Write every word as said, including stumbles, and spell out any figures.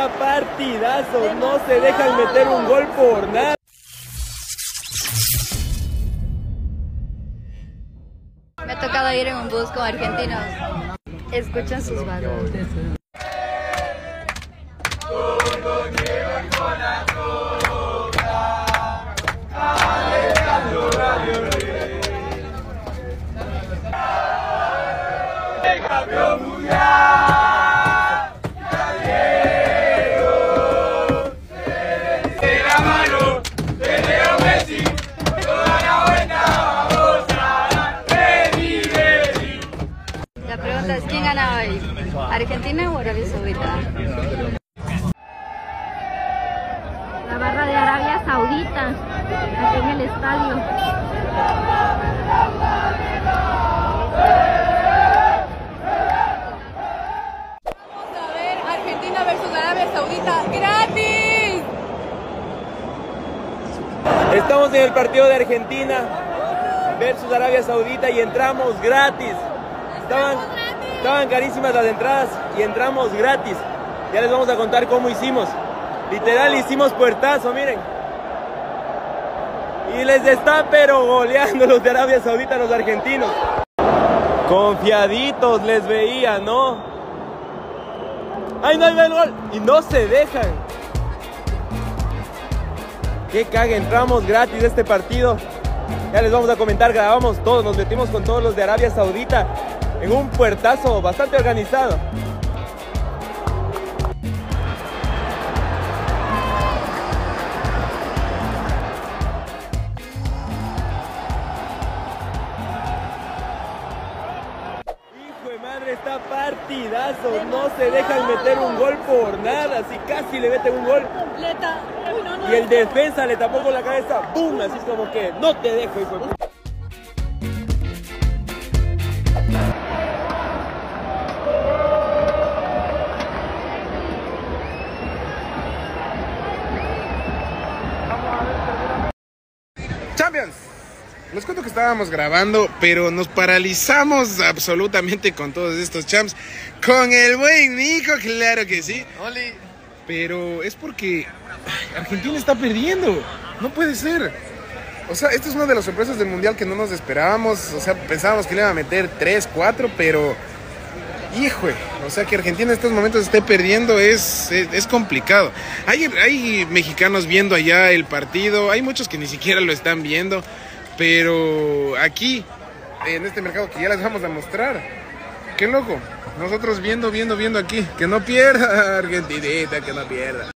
está partidazo, no se dejan meter un gol por nada. Me ha tocado ir en un bus con argentinos. Escuchan sus balones. Campeón mundial, Diego, de la mano de Leo Messi, toda la vuelta vamos a dar Messi, Messi. La pregunta es, ¿quién gana hoy? ¿Argentina o Arabia Saudita? La barra de Arabia Saudita, aquí en el estadio. Argentina versus Arabia Saudita, ¡gratis! Estamos en el partido de Argentina versus Arabia Saudita y entramos gratis. Estaban, estaban carísimas las entradas y entramos gratis. Ya les vamos a contar cómo hicimos. Literal hicimos puertazo, miren. Y les está pero goleando los de Arabia Saudita a los argentinos. Confiaditos les veía, ¿no? ¡Ay, no, ahí va el gol! Y no se dejan. ¡Qué caga! Entramos gratis a este partido. Ya les vamos a comentar, grabamos todos, nos metimos con todos los de Arabia Saudita en un puertazo bastante organizado. Está partidazo, no se dejan meter un gol por nada, si casi le meten un gol. Y el defensa le tapó con la cabeza, ¡pum! Así es como que no te dejo, hijo de puta. Champions. Les cuento que estábamos grabando, pero nos paralizamos absolutamente con todos estos champs. Con el buen Nico, claro que sí. Oli. Pero es porque Argentina está perdiendo. No puede ser. O sea, esto es una de las sorpresas del Mundial que no nos esperábamos. O sea, pensábamos que le iban a meter tres, cuatro, pero... Hijo, o sea, que Argentina en estos momentos esté perdiendo es, es, es complicado. Hay, hay mexicanos viendo allá el partido. Hay muchos que ni siquiera lo están viendo. Pero aquí, en este mercado que ya les vamos a mostrar, qué loco, nosotros viendo, viendo, viendo aquí, que no pierda Argentinita, que no pierda.